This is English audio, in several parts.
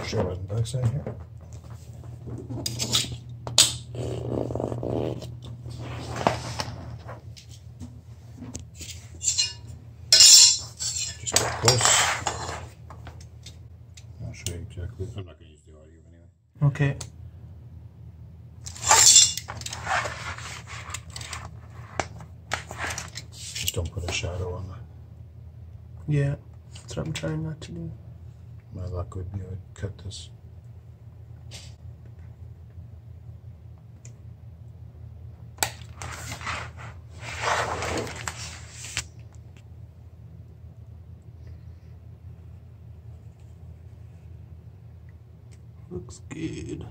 sure it wasn't bugs in here. Just get close. I'll show you exactly. I'm not going to use the audio anyway. Okay. Just don't put a shadow on the. Yeah, that's what I'm trying not to do. My luck would be I would cut this. Looks good.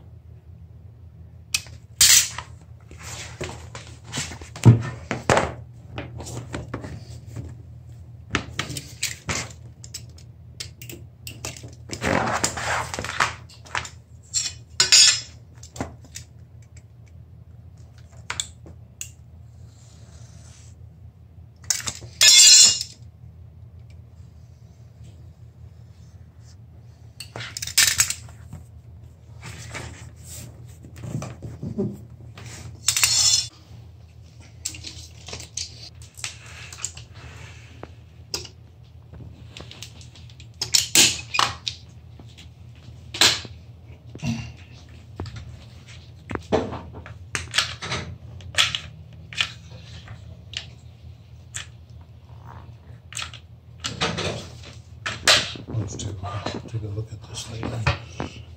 To take a look at this later.